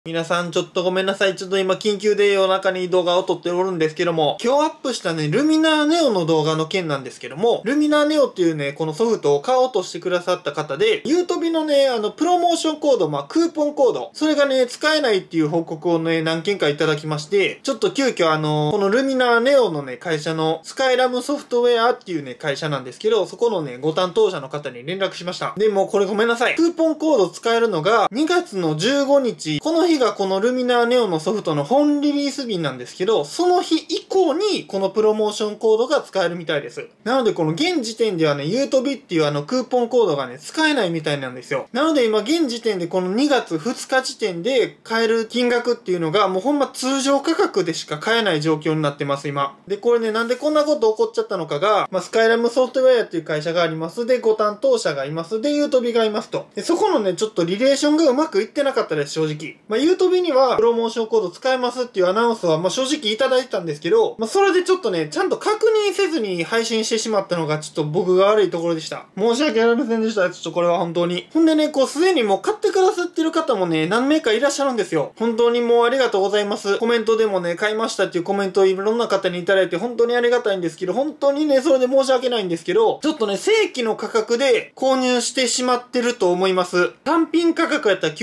皆さんちょっとごめんなさい。ちょっと今緊急で夜中に動画を撮っておるんですけども、今日アップしたね、ルミナーネオの動画の件なんですけども、ルミナーネオっていうね、このソフトを買おうとしてくださった方で、ユートビのね、プロモーションコード、クーポンコード、それがね、使えないっていう報告をね、何件かいただきまして、ちょっと急遽このルミナーネオのね、会社のスカイラムソフトウェアっていうね、会社なんですけど、そこのね、ご担当者の方に連絡しました。で、もうこれごめんなさい。クーポンコード使えるのが、2月の15日、この日がこのルミナーネオのソフトの本リリース日なんですけど、その日以降にこのプロモーションコードが使えるみたいです。なのでこの現時点ではね、ユートビっていうクーポンコードがね、使えないみたいなんですよ。なので今現時点でこの2月2日時点で買える金額っていうのがもうほんま通常価格でしか買えない状況になってます、今。で、これね、なんでこんなこと起こっちゃったのかが、スカイラムソフトウェアっていう会社があります。で、ご担当者がいます。で、ユートビがいますと。で、そこのね、ちょっとリレーションがうまくいってなかったです、正直。ユートビにはプロモーションコード使えますっていうアナウンスは正直いただいてたんですけど、それでちょっとね、ちゃんと確認せずに配信してしまったのがちょっと僕が悪いところでした。申し訳ありませんでした。ちょっとこれは本当に。ほんでね、すでにもう買ってくださってる方もね、何名かいらっしゃるんですよ。本当にもうありがとうございます。コメントでもね、買いましたっていうコメントをいろんな方にいただいて本当にありがたいんですけど、本当にね、それで申し訳ないんですけど、ちょっとね、正規の価格で購入してしまってると思います。単品価格やったら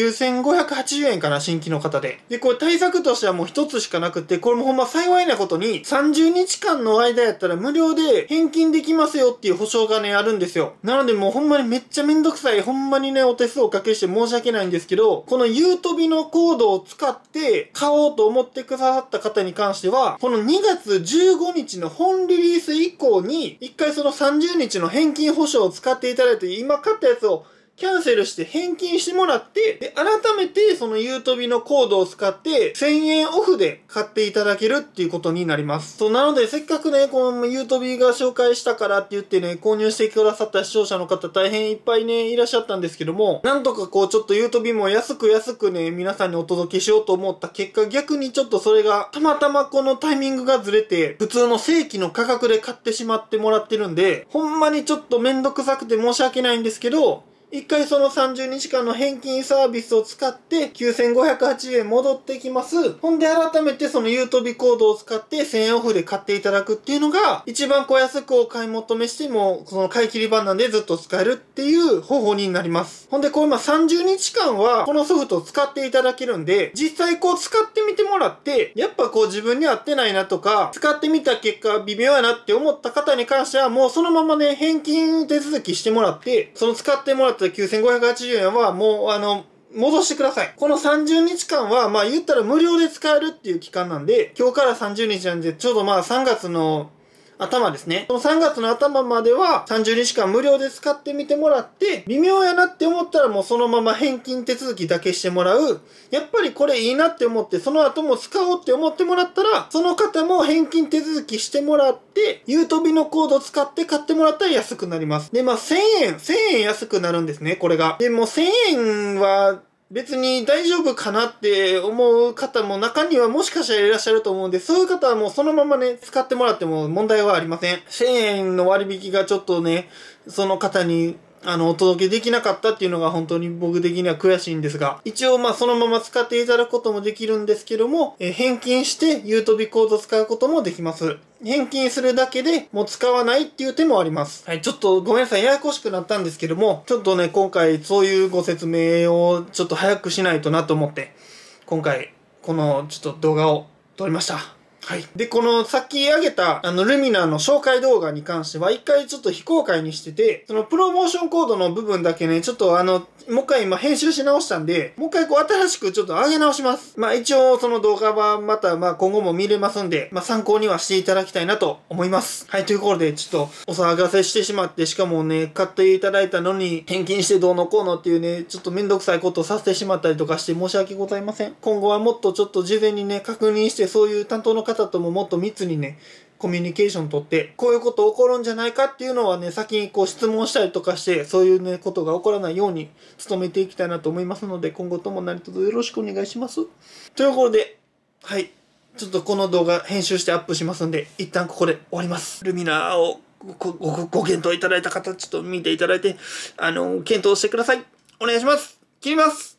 9580円かな、新規の方で。で、これ対策としてはもう一つしかなくて、これもほんま幸いなことに、30日間の間やったら無料で返金できますよっていう保証がね、あるんですよ。なのでもうほんまにめっちゃめんどくさい、ほんまにね、お手数をおかけして申し訳ないんですけど、このユートビのコードを使って買おうと思ってくださった方に関しては、この2月15日の本リリース以降に、一回その30日の返金保証を使っていただいて、今買ったやつをキャンセルして返金してもらって、で、改めてそのユートビのコードを使って1000円オフで買っていただけるっていうことになります。そう、なのでせっかくね、このユートビが紹介したからって言ってね、購入してくださった視聴者の方大変いっぱいね、いらっしゃったんですけども、なんとかちょっとユートビも安くね、皆さんにお届けしようと思った結果、逆にちょっとそれがたまたまこのタイミングがずれて、普通の正規の価格で買ってしまってもらってるんで、ほんまにちょっとめんどくさくて申し訳ないんですけど、一回その30日間の返金サービスを使って9580円戻ってきます。ほんで改めてそのユートビコードを使って1000円オフで買っていただくっていうのが一番安くお買い求めしてもその買い切り版なんでずっと使えるっていう方法になります。ほんでこれ30日間はこのソフトを使っていただけるんで実際使ってみてもらってやっぱ自分に合ってないなとか使ってみた結果微妙やなって思った方に関してはもうそのままね返金手続きしてもらってその使ってもらった9580円はもう戻してください。この30日間は言ったら無料で使えるっていう期間なんで今日から30日なんでちょうど3月の頭ですね。この3月の頭までは30日間無料で使ってみてもらって、微妙やなって思ったらもうそのまま返金手続きだけしてもらう。やっぱりこれいいなって思って、その後も使おうって思ってもらったら、その方も返金手続きしてもらって、ユートビのコード使って買ってもらったら安くなります。で、1000円安くなるんですね、これが。で、もう1000円は、別に大丈夫かなって思う方も中にはもしかしたらいらっしゃると思うんで、そういう方はもうそのままね、使ってもらっても問題はありません。1000円の割引がちょっとね、その方にお届けできなかったっていうのが本当に僕的には悔しいんですが、一応そのまま使っていただくこともできるんですけども、返金してユートビコード使うこともできます。返金するだけでもう使わないっていう手もあります。はい、ちょっとごめんなさい、ややこしくなったんですけども、ちょっとね、今回そういうご説明をちょっと早くしないとなと思って、今回このちょっと動画を撮りました。はい。で、このさっき上げたルミナーの紹介動画に関しては一回ちょっと非公開にしてて、そのプロモーションコードの部分だけね、ちょっともう一回今編集し直したんで、もう一回新しくちょっと上げ直します。一応その動画はまた今後も見れますんで、参考にはしていただきたいなと思います。はい、ということでちょっとお騒がせしてしまって、しかもね、買っていただいたのに返金してどうのこうのっていうね、ちょっとめんどくさいことをさせてしまったりとかして申し訳ございません。今後はもっとちょっと事前にね、確認してそういう担当の方とももっと密にね、コミュニケーション取って、こういうこと起こるんじゃないかっていうのはね、先に質問したりとかして、そういうね、ことが起こらないように努めていきたいなと思いますので、今後とも何卒よろしくお願いします。ということで、はい。ちょっとこの動画編集してアップしますんで、一旦ここで終わります。ルミナーをご検討いただいた方、ちょっと見ていただいて、検討してください。お願いします。切ります。